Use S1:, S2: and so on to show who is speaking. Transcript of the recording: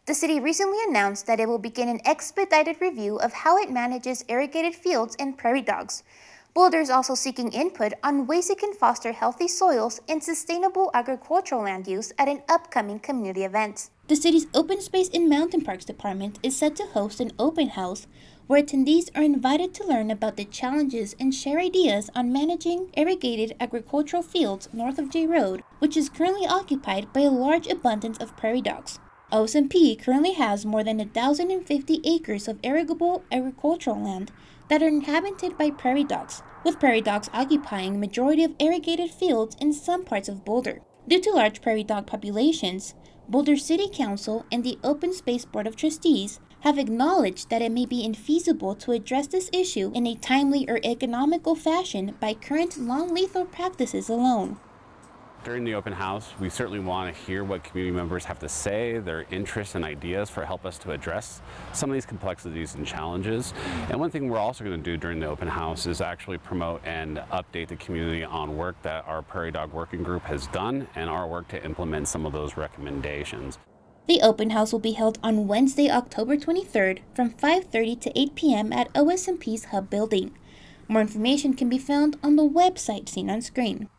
S1: The city recently announced that it will begin an expedited review of how it manages irrigated fields and prairie dogs. Boulder is also seeking input on ways it can foster healthy soils and sustainable agricultural land use at an upcoming community event. The city's Open Space and Mountain Parks Department is set to host an open house where attendees are invited to learn about the challenges and share ideas on managing irrigated agricultural fields north of J Road, which is currently occupied by a large abundance of prairie dogs. OSMP currently has more than 1,050 acres of irrigable agricultural land that are inhabited by prairie dogs, with prairie dogs occupying majority of irrigated fields in some parts of Boulder. Due to large prairie dog populations, Boulder City Council and the Open Space Board of Trustees have acknowledged that it may be infeasible to address this issue in a timely or economical fashion by current non-lethal practices alone.
S2: During the open house, we certainly want to hear what community members have to say, their interests and ideas for help us to address some of these complexities and challenges. And one thing we're also going to do during the open house is actually promote and update the community on work that our Prairie Dog Working Group has done and our work to implement some of those recommendations.
S1: The open house will be held on Wednesday, October 23rd from 5:30 to 8 p.m. at OSMP's Hub Building. More information can be found on the website seen on screen.